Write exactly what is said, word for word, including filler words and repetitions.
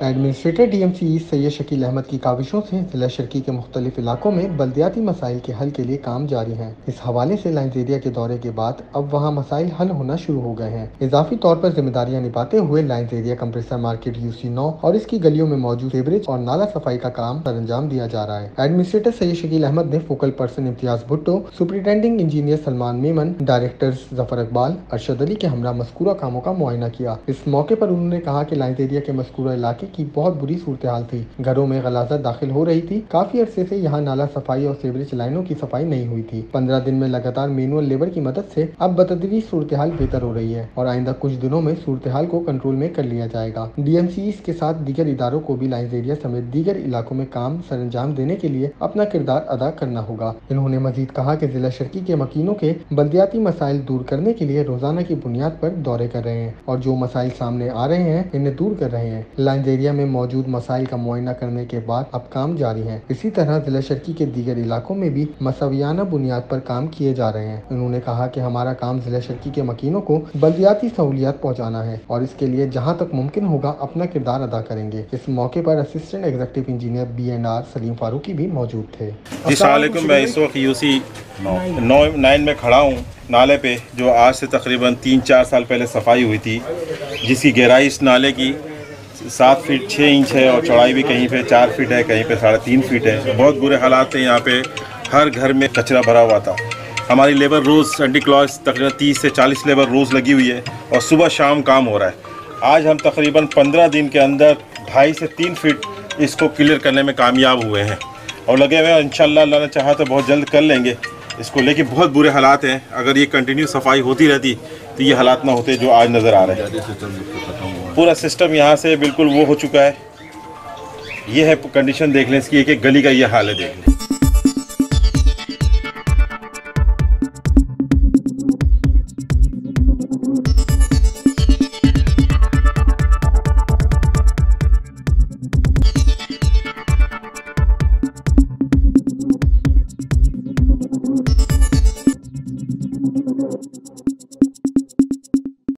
Administrator DMC Syed Shakeel Ahmed की काविशों से जिला शर्की के मुख्तलिफ इलाकों में बल्दियाती मसाइल के हल के लिए काम जारी है। इस हवाले से लाइन्स एरिया के दौरे के बाद अब वहां मसाइल हल होना शुरू हो गए हैं। इजाफी तौर पर जिम्मेदारियां निभाते हुए lines area compressor market UC नौ और इसकी गलियों में मौजूद सीवरेज और नाला सफाई का काम सर अंजाम दिया जा रहा है। एडमिनिस्ट्रेटर सैयद शकील अहमद ने focal person Imtiaz Bhutto, superintending engineer Salman Memon, directors Zafar Iqbal, Arshad Ali के हमरा मस्कूरा कामों का मुआयना किया। इस मौके पर उन्होंने कहा कि लाइन्स एरिया के मस्कूरा इलाके की बहुत बुरी सूरत हाल थी। घरों में गलाजत दाखिल हो रही थी। काफी अरसे से यहाँ नाला सफाई और सीवरेज लाइनों की सफाई नहीं हुई थी। पंद्रह दिन में लगातार मैनुअल लेबर की मदद से अब बतदरीज सूरत हाल बेहतर हो रही है और आइंदा कुछ दिनों में सूरत हाल को कंट्रोल में कर लिया जाएगा। डीएमसी के साथ दीगर इदारों को भी लाइन्स एरिया समेत दीगर इलाकों में काम सर अंजाम देने के लिए अपना किरदार अदा करना होगा। इन्होंने मजीद कहा कि जिला शर्की के मकीनों के बल्दियाती मसाइल दूर करने के लिए रोजाना की बुनियाद पर दौरे कर रहे हैं और जो मसाइल सामने आ रहे हैं इन्हें दूर कर रहे हैं। लाइन्स एरिया में मौजूद मसाइल का मुआयना करने के बाद अब काम जारी है। इसी तरह जिला शर्की के दीगर इलाकों में भी मसवियाना बुनियाद पर काम किए जा रहे हैं। उन्होंने कहा कि हमारा काम जिला शर्की के मकीनों को बल्दियाती सहूलियात पहुँचाना है और इसके लिए जहाँ तक मुमकिन होगा अपना किरदार अदा करेंगे। इस मौके पर assistant executive engineer B and R Salim Farooqui भी मौजूद थे। मैं इस वक्त यूसी नौ नाइन में खड़ा हूँ नाले पे, जो आज से तकरीबन तीन चार साल पहले सफाई हुई थी, जिसकी गहराई इस नाले की सात फीट छः इंच है और चौड़ाई भी कहीं पे चार फीट है, कहीं पे साढ़े तीन फीट है। बहुत बुरे हालात थे यहाँ पे। हर घर में कचरा भरा हुआ था। हमारी लेबर रोज़ सेंटी क्लॉज तकरीबन तीस से चालीस लेबर रोज़ लगी हुई है और सुबह शाम काम हो रहा है। आज हम तकरीबन पंद्रह दिन के अंदर ढाई से तीन फीट इसको क्लियर करने में कामयाब हुए हैं और लगे हुए हैं। इंशाल्लाह अल्लाह ने चाहा तो बहुत जल्द कर लेंगे इसको, लेकिन बहुत बुरे हालात हैं। अगर ये कंटिन्यू सफाई होती रहती तो ये हालात ना होते जो आज नज़र आ रहे हैं। पूरा सिस्टम यहाँ से बिल्कुल वो हो चुका है। ये है कंडीशन, देख लें इसकी, एक एक गली का ये हाल है, देख लें।